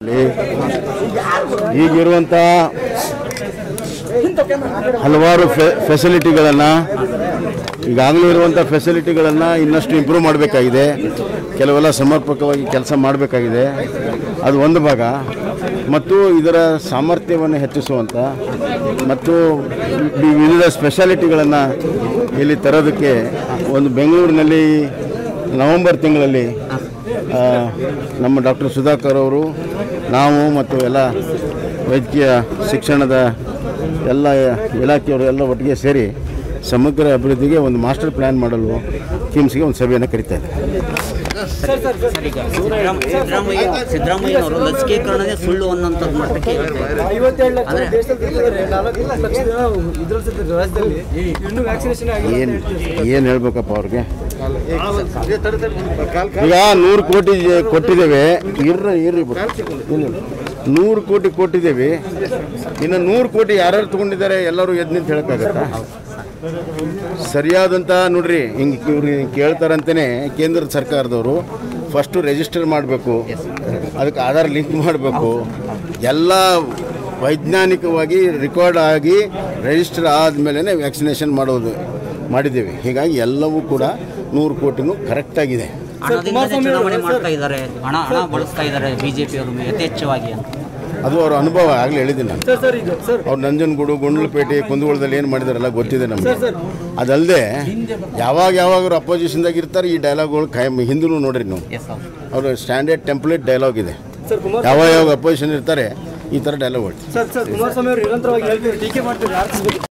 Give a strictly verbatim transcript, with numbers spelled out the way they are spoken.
ಮಾಡಲಿ. ಈಗಿರುವಂಥ ಹಲವಾರು ಫೆಸಿಲಿಟಿಗಳನ್ನು ಈಗಾಗಲೇ ಇರುವಂಥ ಫೆಸಿಲಿಟಿಗಳನ್ನು ಇನ್ನಷ್ಟು ಇಂಪ್ರೂವ್ ಮಾಡಬೇಕಾಗಿದೆ. ಕೆಲವೆಲ್ಲ ಸಮರ್ಪಕವಾಗಿ ಕೆಲಸ ಮಾಡಬೇಕಾಗಿದೆ. ಅದು ಒಂದು ಭಾಗ. ಮತ್ತು ಇದರ ಸಾಮರ್ಥ್ಯವನ್ನು ಹೆಚ್ಚಿಸುವಂಥ ಮತ್ತು ವಿವಿಧ ಸ್ಪೆಷಾಲಿಟಿಗಳನ್ನು ಇಲ್ಲಿ ತರೋದಕ್ಕೆ ಒಂದು ಬೆಂಗಳೂರಿನಲ್ಲಿ ನವೆಂಬರ್ ತಿಂಗಳಲ್ಲಿ ನಮ್ಮ ಡಾಕ್ಟರ್ ಸುಧಾಕರ್ ಅವರು, ನಾವು ಮತ್ತು ಎಲ್ಲ ವೈದ್ಯಕೀಯ ಶಿಕ್ಷಣದ ಎಲ್ಲ ಇಲಾಖೆಯವರು ಎಲ್ಲ ಒಟ್ಟಿಗೆ ಸೇರಿ ಸಮಗ್ರ ಅಭಿವೃದ್ಧಿಗೆ ಒಂದು ಮಾಸ್ಟರ್ ಪ್ಲ್ಯಾನ್ ಮಾಡಲು ಕಿಮ್ಸ್ಗೆ ಒಂದು ಸಭೆಯನ್ನು ಕರೀತಾ ಇದ್ದಾರೆ. ಸಿದ್ದರಾಮಯ್ಯ ಸಿದ್ದರಾಮಯ್ಯನವರು ಲಸಿಕೀಕರಣನೇ ಸುಳ್ಳು ಅನ್ನೋಂಥದ್ದು ಮಟ್ಟಕ್ಕೆ ಏನು ಏನು ಹೇಳ್ಬೇಕಪ್ಪ ಅವ್ರಿಗೆ? ಈಗ ನೂರು ಕೋಟಿ ಕೊಟ್ಟಿದ್ದೇವೆ, ಇರ್ರ ಇರ್ರಿ ನೂರು ಕೋಟಿ ಕೊಟ್ಟಿದ್ದೇವೆ. ಇನ್ನು ನೂರು ಕೋಟಿ ಯಾರ್ಯಾರು ತೊಗೊಂಡಿದ್ದಾರೆ ಎಲ್ಲರೂ ಎದ್ದು ನಿಂತು ಹೇಳೋಕ್ಕಾಗತ್ತಾ? ಸರಿಯಾದಂಥ ನೋಡ್ರಿ, ಹಿಂಗೆ ಇವ್ರು ಕೇಳ್ತಾರಂತಲೇ ಕೇಂದ್ರ ಸರ್ಕಾರದವರು ಫಸ್ಟು ರಿಜಿಸ್ಟರ್ ಮಾಡಬೇಕು, ಅದಕ್ಕೆ ಆಧಾರ್ ಲಿಂಕ್ ಮಾಡಬೇಕು, ಎಲ್ಲ ವೈಜ್ಞಾನಿಕವಾಗಿ ರೆಕಾರ್ಡ್ ಆಗಿ ರಿಜಿಸ್ಟರ್ ಆದಮೇಲೆ ವ್ಯಾಕ್ಸಿನೇಷನ್ ಮಾಡೋದು ಮಾಡಿದ್ದೇವೆ. ಹೀಗಾಗಿ ಎಲ್ಲವೂ ಕೂಡ ನೂರು ಕೋಟಿನೂ ಕರೆಕ್ಟಾಗಿದೆ. ಚುನಾವಣೆ ಮಾಡ್ತಾ ಇದ್ದಾರೆ, ಹಣ ಹಣ ಬಳಸ್ತಾ ಇದ್ದಾರೆ ಬಿಜೆಪಿಯವರು ಯಥೇಚ್ಛವಾಗಿ ಅಂತ. ಅದು ಅವ್ರ ಅನುಭವ ಆಗಲೇ ಹೇಳಿದ್ದೀನಿ ನಾನು. ಅವ್ರು ನಂಜನಗೂಡು, ಗುಂಡ್ಲುಪೇಟೆ, ಕುಂದಗೋಳದಲ್ಲಿ ಏನು ಮಾಡಿದಾರಲ್ಲ ಗೊತ್ತಿದೆ ನಮಗೆ. ಅದಲ್ಲದೆ ಯಾವಾಗ ಯಾವಾಗ ಅಪೋಸಿಷನ್ದಾಗ ಇರ್ತಾರೆ ಈ ಡೈಲಾಗ್ಗಳು ಕಾಯಂ ಹಿಂದೂ ನೋಡ್ರಿ ನೀವು. ಅವರು ಸ್ಟ್ಯಾಂಡರ್ಡ್ ಟೆಂಪ್ಲೇಟ್ ಡೈಲಾಗ್ ಇದೆ. ಯಾವಾಗ ಯಾವಾಗ ಅಪೋಸಿಷನ್ ಇರ್ತಾರೆ ಈ ಥರ ಡೈಲಾಗ್ ಹೊಡ್ತಾರೆ.